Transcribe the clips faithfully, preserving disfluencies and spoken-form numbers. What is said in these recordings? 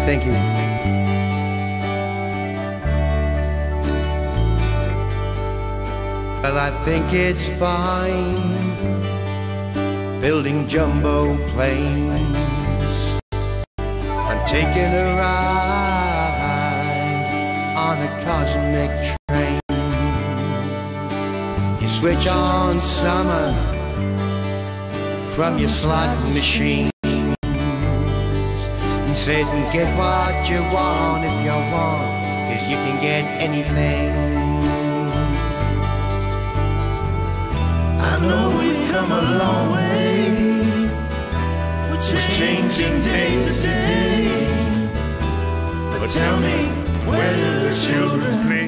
Thank you. Well, I think it's fine building jumbo planes and taking a ride on a cosmic train. You switch on summer from your slot machine and sit and get what you want if you want, 'cause you can get anything. I know we've come a long way, we're changing day to day, but tell me, where do the children play?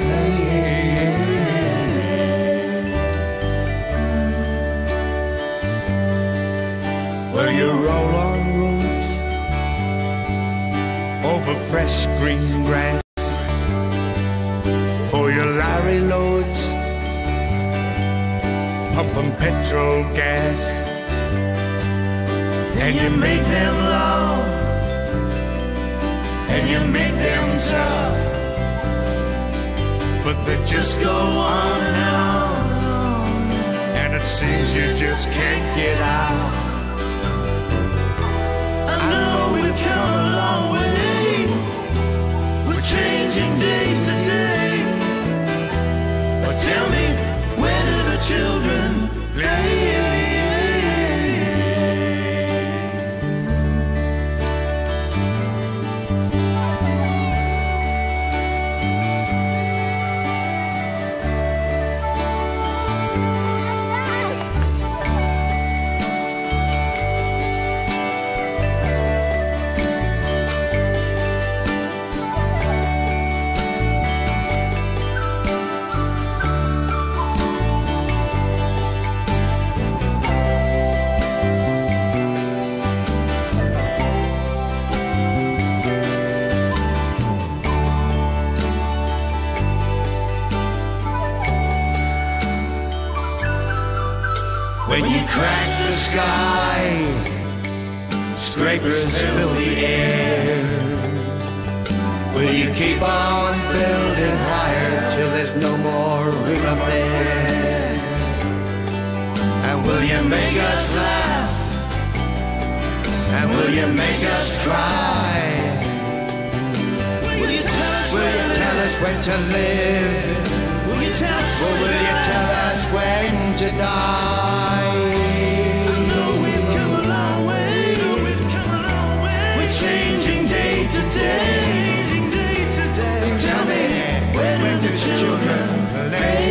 Where you roll on roofs Over fresh green grass for your lorry loads, pumping petrol gas, and you make them long, and you make them tough, but they just go on and on, and it seems you just can't get out. I know we've come a long way, we're changing day to day, but tell me, where do the children play? When you crack the sky, scrapers fill the air. Will you keep on building higher till there's no more room up there? And will you make us laugh? And will you make us cry? Will you tell us, will you tell us when to live? Will you tell us, or will you tell us when to die? I know we've come a long way, we're changing day to day, tell me, where do the children play?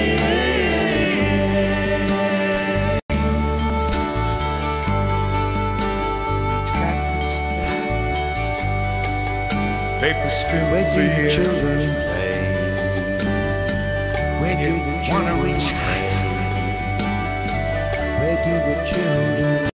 Papers filled with the children play. Where do the children play? Where do the children